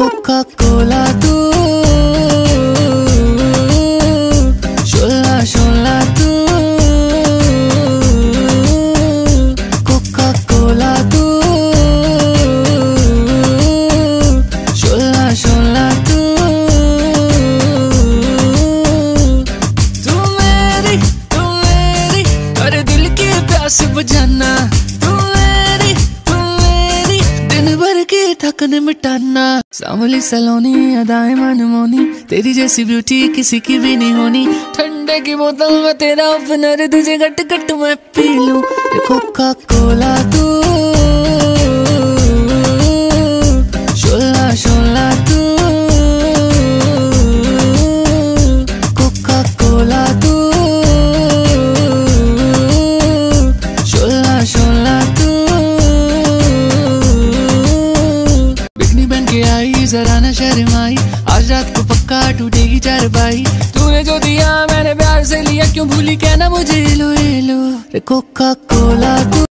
Coca Cola तू, शोला शोला तू, Coca Cola तू, शोला शोला तू। तू मेरी अरे दिल की प्यास बुझाना, तू मेरी दिन भर की थकन मिटाना। सांवली सलोनी अदाएं मनमोनी, तेरी जैसी ब्यूटी किसी की भी नहीं होनी। ठंडे की बोतल में तेरा ओपनर, तुझे गट गट मैं पी लूं। कोका कोला तू, शोला शोला तू, कोका कोला तू, शोला शोला तू। बिकनी बन के आई जरा न शर्माई, आज रात को पक्का टूटेगी चारपाई। तूने जो दिया मैंने प्यार से लिया, क्यों भूली कहना मुझे लो कोका कोला तू।